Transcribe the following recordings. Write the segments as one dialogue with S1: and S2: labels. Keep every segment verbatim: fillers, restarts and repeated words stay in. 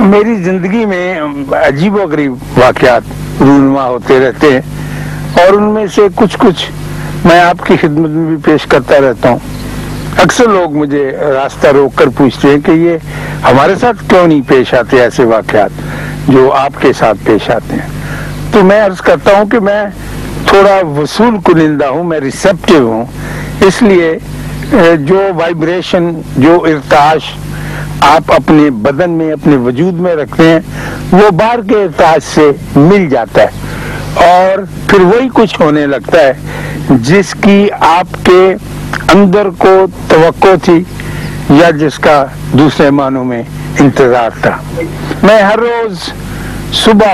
S1: मेरी जिंदगी में अजीबो गरीब वाक़यात रूनुमा होते रहते हैं और उनमें से कुछ कुछ मैं आपकी खिदमत में भी पेश करता रहता हूँ। अक्सर लोग मुझे रास्ता रोक कर पूछते हैं कि ये हमारे साथ क्यों नहीं पेश आते ऐसे वाक़यात जो आपके साथ पेश आते हैं। तो मैं अर्ज करता हूँ कि मैं थोड़ा वसूल कुनिंदा हूँ, मैं रिसेप्टिव हूँ, इसलिए जो वाइब्रेशन, जो इर्ताश आप अपने बदन में, अपने वजूद में रखते हैं, वो बाहर के इर्ताश से मिल जाता है और फिर वही कुछ होने लगता है जिसकी आपके अंदर को तवक्को थी या जिसका दूसरे मानों में इंतजार था। मैं हर रोज सुबह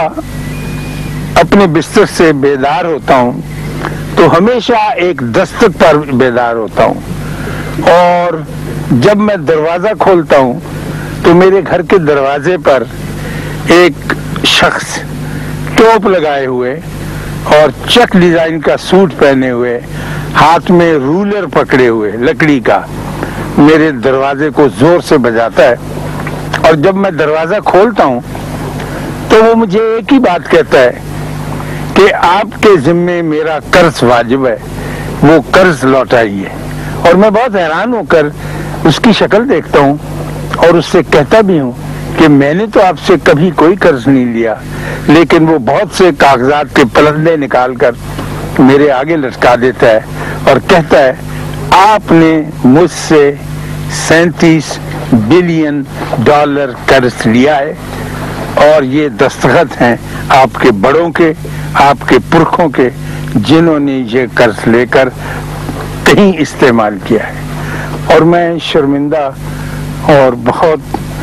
S1: अपने बिस्तर से बेदार होता हूँ तो हमेशा एक दस्तक पर बेदार होता हूँ, और जब मैं दरवाजा खोलता हूँ तो मेरे घर के दरवाजे पर एक शख्स टोप लगाए हुए और चेक डिजाइन का सूट पहने हुए, हाथ में रूलर पकड़े हुए लकड़ी का, मेरे दरवाजे को जोर से बजाता है। और जब मैं दरवाजा खोलता हूँ तो वो मुझे एक ही बात कहता है कि आपके जिम्मे मेरा कर्ज वाजिब है, वो कर्ज लौटाइए। और मैं बहुत हैरान होकर उसकी शक्ल देखता हूँ और उससे कहता भी हूँ कि मैंने तो आपसे कभी कोई कर्ज नहीं लिया, लेकिन वो बहुत से कागजात के पलंदे निकाल कर मेरे आगे लटका देता है और कहता है आपने मुझसे सैंतीस बिलियन डॉलर कर्ज लिया है और ये दस्तखत हैं आपके बड़ों के, आपके पुरखों के, जिन्होंने ये कर्ज लेकर कहीं इस्तेमाल किया है। और मैं शर्मिंदा और बहुत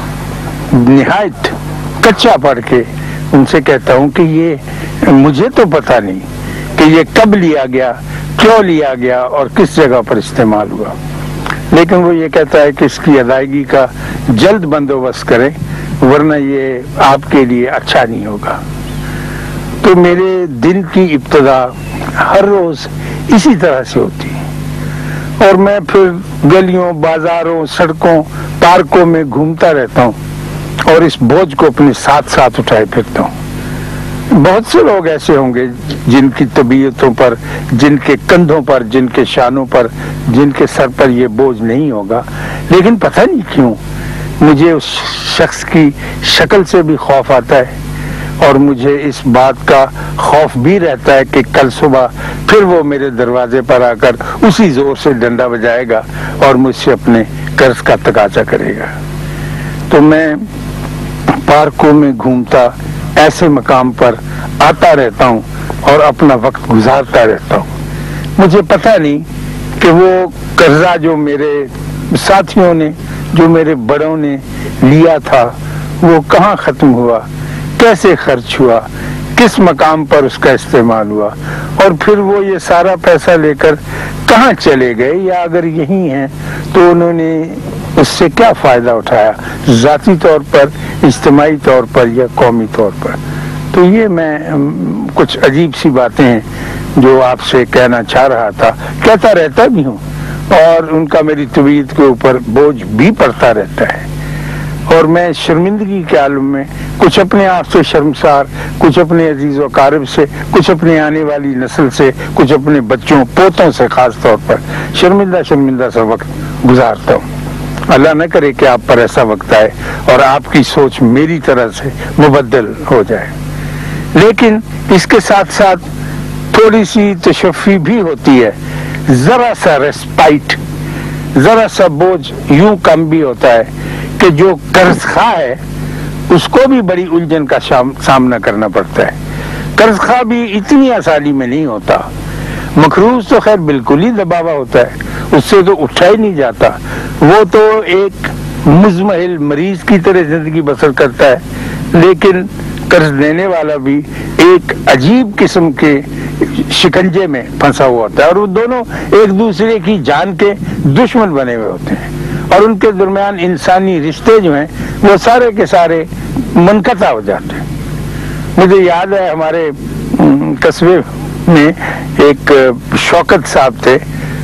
S1: निहायत कच्चा पढ़ के उनसे कहता हूँ कि ये मुझे तो पता नहीं कि ये कब लिया गया, क्यों लिया गया और किस जगह पर इस्तेमाल हुआ, लेकिन वो ये कहता है कि इसकी अदायगी का जल्द बंदोबस्त करें वरना ये आपके लिए अच्छा नहीं होगा। तो मेरे दिन की इब्तिदा हर रोज इसी तरह से होती है और मैं फिर गलियों, बाजारों, सड़कों, पार्कों में घूमता रहता हूँ और इस बोझ को अपने साथ साथ उठाए फिरता हूँ। बहुत से लोग ऐसे होंगे जिनकी तबीयतों पर, जिनके कंधों पर, जिनके शानों पर, जिनके सर पर ये बोझ नहीं होगा, लेकिन पता नहीं क्यों मुझे उस शख्स की शक्ल से भी खौफ आता है और मुझे इस बात का खौफ भी रहता है कि कल सुबह फिर वो मेरे दरवाजे पर आकर उसी जोर से डंडा बजाएगा और मुझसे अपने कर्ज का तकाजा करेगा। तो मैं पार्कों में घूमता ऐसे मकाम पर आता रहता हूँ और अपना वक्त गुजारता रहता हूँ। मुझे पता नहीं कि वो कर्जा जो मेरे साथियों ने, जो मेरे बड़ों ने लिया था, वो कहाँ खत्म हुआ, कैसे खर्च हुआ, किस मकाम पर उसका इस्तेमाल हुआ और फिर वो ये सारा पैसा लेकर कहाँ चले गए, या अगर यही हैं तो उन्होंने उससे क्या फायदा उठाया, ज़ाती तौर पर, इज्तिमाई तौर पर या कौमी तौर पर। तो ये मैं कुछ अजीब सी बातें हैं जो आपसे कहना चाह रहा था, कहता रहता भी हूँ और उनका मेरी तबीयत के ऊपर बोझ भी पड़ता रहता है। और मैं शर्मिंदगी के आलम में कुछ अपने आप से शर्मसार, कुछ अपने अजीज व कारब से, कुछ अपने आने वाली नस्ल से, कुछ अपने बच्चों पोतों से खास तौर पर शर्मिंदा शर्मिंदा सा वक्त गुजारता हूँ। अल्लाह न करे कि आप पर ऐसा वक्त आए और आपकी सोच मेरी तरह से मुबद्दल हो जाए। लेकिन इसके साथ साथ थोड़ी सी तशफ़ी भी होती है, जरा सा रेस्पाइट, जरा सा बोझ यूं कम भी होता है कि जो कर्ज खा है उसको भी बड़ी उलझन का सामना करना पड़ता है। कर्ज खा भी इतनी आसानी में नहीं होता, मखरूज तो खैर बिल्कुल ही दबावा होता है, उससे तो उठा ही नहीं जाता, वो तो एक मुजमहिल मरीज की तरह जिंदगी बसर करता है। लेकिन कर्ज देने वाला भी एक अजीब किस्म के शिकंजे में फंसा हुआ होता है और वो दोनों एक दूसरे की जान के दुश्मन बने हुए होते हैं और उनके दरमियान इंसानी रिश्ते जो हैं वो सारे के सारे मुनक़ता हो जाते हैं। मुझे याद है हमारे कस्बे में एक शौकत साहब थे,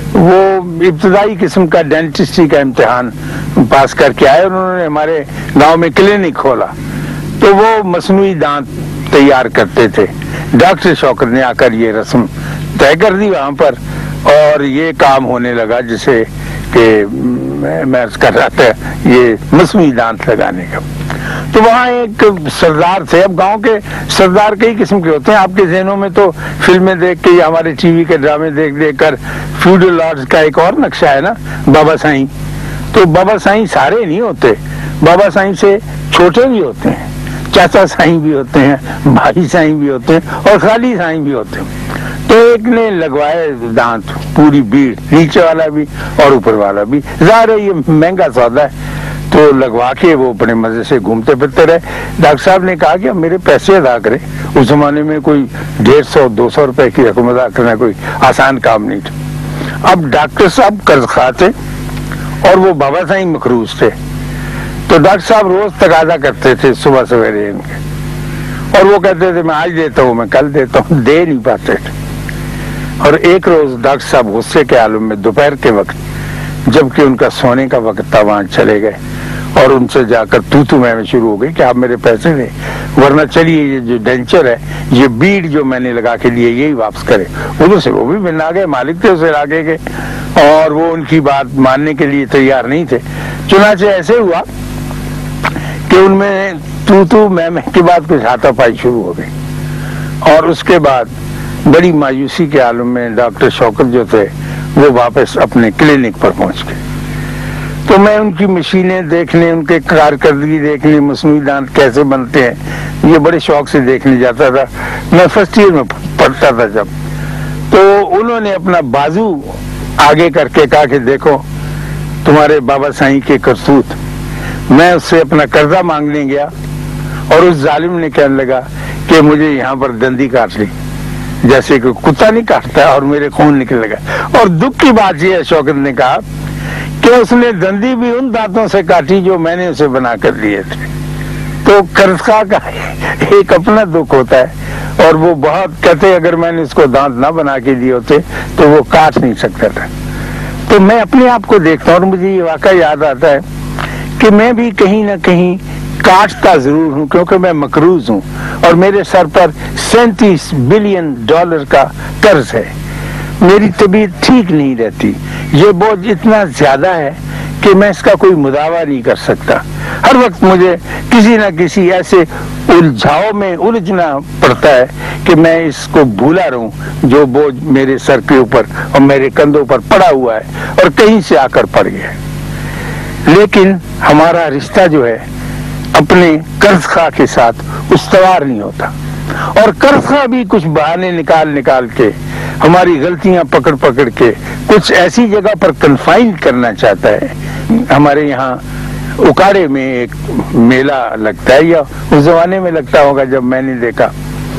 S1: वो इब्तदाई किस्म का डेंटिस्ट्री का इम्तिहान पास करके आए और उन्होंने हमारे गांव में क्लिनिक खोला तो वो मसनूई दांत तैयार करते थे। डॉक्टर शौकत ने आकर ये रस्म तय कर दी वहां पर, और ये काम होने लगा जिसे कि मैं कर रहा था ये मसनूई दांत लगाने का। तो वहाँ एक सरदार थे। अब गांव के सरदार कई किस्म के होते हैं। आपके ज़हनों में तो फिल्में देख के या हमारे टीवी के ड्रामे देख देख कर फ्यूडल लॉर्ड्स का एक और नक्शा है ना, बाबा साईं। तो बाबा साईं सारे नहीं होते, बाबा साईं से छोटे भी होते हैं, चाचा साईं भी होते हैं, भाई साईं भी होते हैं, और खाली साईं भी होते हैं। तो एक ने लगवाए दांत, पूरी भीड़, नीचे वाला भी और ऊपर वाला भी। ज़ाहिर है ये महंगा सौदा है, तो लगवा के वो अपने मजे से घूमते फिरते रहे। डॉक्टर साहब ने कहा कि अब मेरे पैसे अदा करें। उस जमाने में कोई डेढ़ सौ दो सौ रुपए की रकम अदा करना कोई आसान काम नहीं था। अब डॉक्टर साहब कर्ज खाते और वो बाबा साईं मखरूज थे, तो डॉक्टर साहब रोज तकाजा करते थे सुबह सवेरे इनके, और वो कहते थे मैं आज देता हूँ, मैं कल देता हूँ, दे नहीं पाते थे। और एक रोज डॉक्टर साहब गुस्से के आलम में दोपहर के वक्त, जबकि उनका सोने का वक्त था, वहां चले गए और उनसे जाकर तू तू मैं शुरू हो गई कि आप मेरे पैसे दें, वरना चलिए ये जो डेंचर है, ये बीड जो मैंने लगा के लिए यही वापस करे। उधर से वो भी मिलना गए, मालिक थे उसे आगे के, और वो उनकी बात मानने के लिए तैयार नहीं थे। चुनाचे ऐसे हुआ कि उनमें तू तू मैं मैं के बाद कुछ हाथापाई शुरू हो गई, और उसके बाद बड़ी मायूसी के आलम में डॉक्टर शौकत जो थे वो वापस अपने क्लिनिक पर पहुंच गए। तो मैं उनकी मशीनें देखने, उनके कारकर्दगी देखने, मसनूई दांत कैसे बनते हैं, ये बड़े शौक से देखने जाता था। मैं फर्स्ट ईयर में पढ़ता था जब, तो उन्होंने अपना बाजू आगे करके कहा कि देखो तुम्हारे बाबा साईं के करतूत। मैं उससे अपना कर्जा मांगने गया और उस जालिम ने कहने लगा कि मुझे यहाँ पर दंदी काट ली, जैसे कि कुत्ता नहीं काटता, और मेरे खून निकलने लगा। और दुख की बात यह है, शौकत ने कहा कि उसने दंदी भी उन दांतों से काटी जो मैंने उसे बना कर दिए थे। तो कर्जा का एक अपना दुख होता है, और वो बहुत कहते अगर मैंने उसको दांत ना बना के दिए होते तो वो काट नहीं सकता था। तो मैं अपने आप को देखता हूँ और मुझे ये वाक़या याद आता है कि मैं भी कहीं ना कहीं काटता जरूर हूँ, क्योंकि मैं मकरूज हूँ और मेरे सर पर सैंतीस बिलियन डॉलर का कर्ज है। मेरी तबीयत ठीक नहीं रहती, ये बोझ इतना ज्यादा है कि मैं इसका कोई मुदावा नहीं कर सकता। हर वक्त मुझे किसी न किसी ऐसे उलझाव में उलझना पड़ता है कि मैं इसको भूला रहूं जो बोझ मेरे सर के ऊपर और मेरे कंधों पर पड़ा हुआ है और कहीं से आकर पड़ गया है। लेकिन हमारा रिश्ता जो है अपने कर्जखा के साथ उस्तवार नहीं होता, और कर्जखा भी कुछ बहाने निकाल निकाल के हमारी गलतियां पकड़ पकड़ के कुछ ऐसी जगह पर कन्फाइन करना चाहता है। हमारे यहाँ उकाड़े में एक मेला लगता है, या उस जमाने में लगता होगा जब मैंने देखा,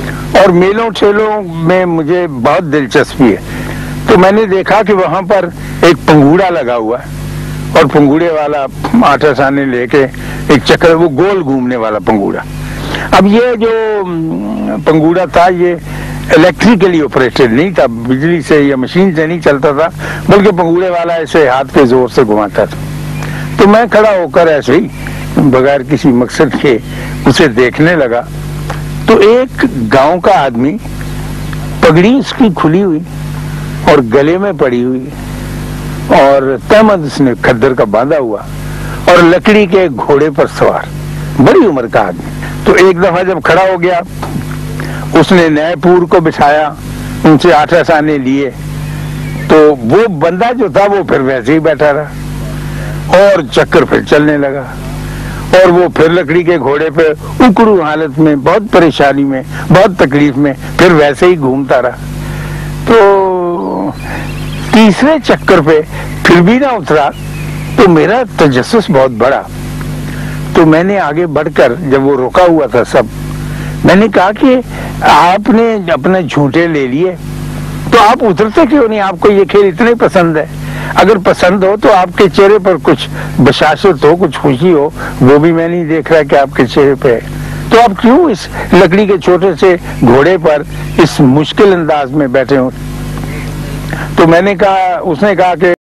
S1: और मेलों ठेलों में मुझे बहुत दिलचस्पी है। तो मैंने देखा कि वहां पर एक पंगूड़ा लगा हुआ है, और पंगूड़े वाला आठ आसाने लेके एक चक्कर, वो गोल घूमने वाला पंगूड़ा। अब ये जो पंगूड़ा था ये इलेक्ट्रिकली ऑपरेटेड नहीं था, बिजली से या मशीन से नहीं चलता था, बल्कि पंगूड़े वाला ऐसे हाथ पे जोर से घुमाता था। तो मैं खड़ा होकर ऐसे ही बगैर किसी मकसद के उसे देखने लगा। तो एक गांव का आदमी, पगड़ी उसकी खुली हुई और गले में पड़ी हुई, और तहमद उसने खद्दर का बांधा हुआ, और लकड़ी के घोड़े पर सवार, बड़ी उम्र का आदमी। तो एक दफा जब खड़ा हो गया, उसने नए पूर को बिठाया, उनसे आठ आसाने लिए, तो वो बंदा जो था वो फिर वैसे ही बैठा रहा, और चक्कर फिर चलने लगा, और वो फिर लकड़ी के घोड़े पे उकड़ू हालत में, बहुत परेशानी में, बहुत तकलीफ में, फिर वैसे ही घूमता रहा। तो तीसरे चक्कर पे फिर भी ना उतरा, तो मेरा तजस्सुस बहुत बड़ा। तो मैंने आगे बढ़कर, जब वो रुका हुआ था सब, मैंने कहा कि आपने अपने झूठे ले लिए, तो आप उतरते क्यों नहीं? आपको ये खेल इतने पसंद है, अगर पसंद हो तो आपके चेहरे पर कुछ बशाशत हो, कुछ खुशी हो, वो भी मैं नहीं देख रहा कि आपके चेहरे पे है। तो आप क्यों इस लकड़ी के छोटे से घोड़े पर इस मुश्किल अंदाज में बैठे हो? तो मैंने कहा, उसने कहा कि